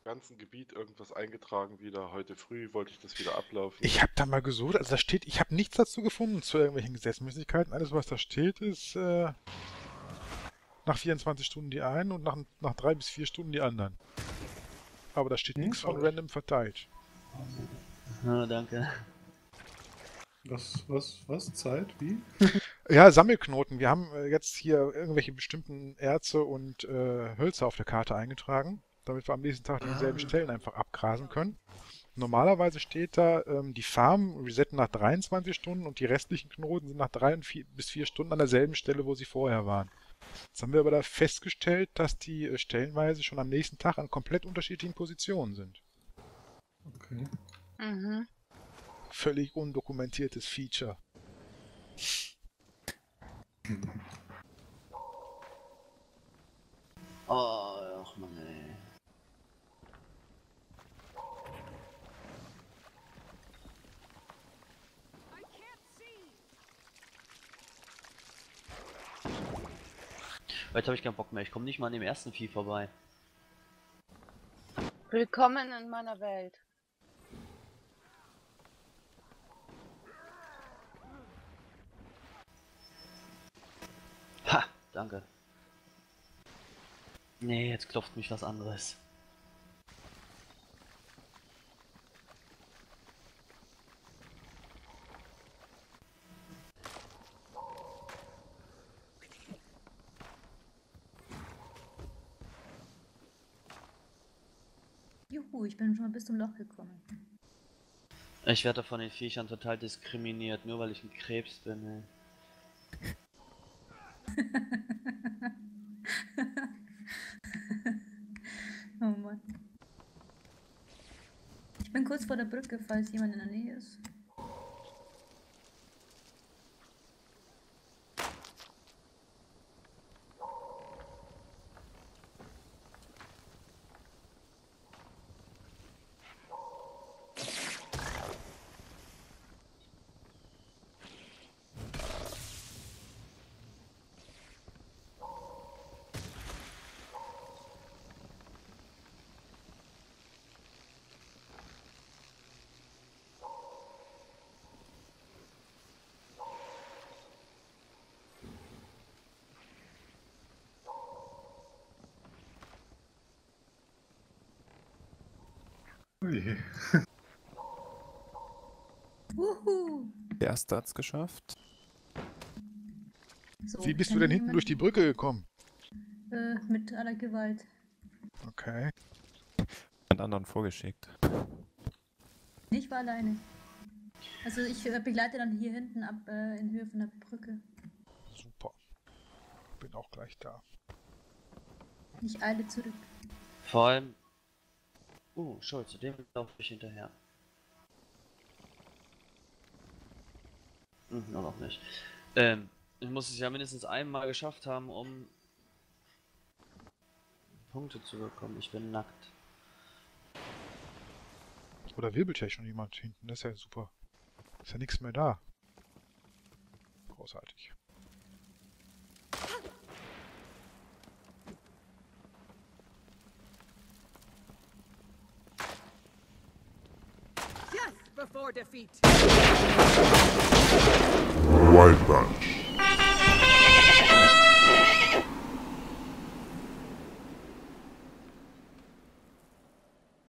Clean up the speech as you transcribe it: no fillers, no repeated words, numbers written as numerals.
ganzen Gebiet irgendwas eingetragen wieder. Heute früh wollte ich das wieder ablaufen. Ich habe da mal gesucht, also da steht, ich habe nichts dazu gefunden, zu irgendwelchen Gesetzmäßigkeiten. Alles, was da steht, ist nach 24 Stunden die einen und nach 3 bis 4 Stunden die anderen. Aber da steht nichts von random verteilt. Ah, danke. Was? Zeit? Wie? Ja, Sammelknoten. Wir haben jetzt hier irgendwelche bestimmten Erze und Hölzer auf der Karte eingetragen, damit wir am nächsten Tag dieselben Stellen einfach abgrasen können. Normalerweise steht da, die Farmen resetten nach 23 Stunden und die restlichen Knoten sind nach 3 bis 4 Stunden an derselben Stelle, wo sie vorher waren. Jetzt haben wir aber da festgestellt, dass die stellenweise schon am nächsten Tag an komplett unterschiedlichen Positionen sind. Okay. Mhm. Völlig undokumentiertes Feature. Oh, ach man, ey. Heute habe ich keinen Bock mehr. Ich komme nicht mal an dem ersten Vieh vorbei. Willkommen in meiner Welt. Ha, danke. Nee, jetzt klopft mich was anderes. Juhu, ich bin schon mal bis zum Loch gekommen. Ich werde von den Viechern total diskriminiert, nur weil ich ein Krebs bin, ey. Oh Mann. Ich bin kurz vor der Brücke, falls jemand in der Nähe ist. Ui. Wuhu! Der erste hat's geschafft. So, Wie bist du kennt denn hinten jemand- durch die Brücke gekommen? Mit aller Gewalt. Okay. Einen anderen vorgeschickt. Ich war alleine. Also ich begleite dann hier hinten ab in Höhe von der Brücke. Super. Bin auch gleich da. Ich eile zurück. Vor allem... Schuld, zu dem laufe ich hinterher. Nur noch nicht. Ich muss es ja mindestens einmal geschafft haben, um Punkte zu bekommen. Ich bin nackt. Oder wirbelt ja schon jemand hinten? Das ist ja super. Ist ja nichts mehr da. Großartig. Death before defeat. Wild Bunch.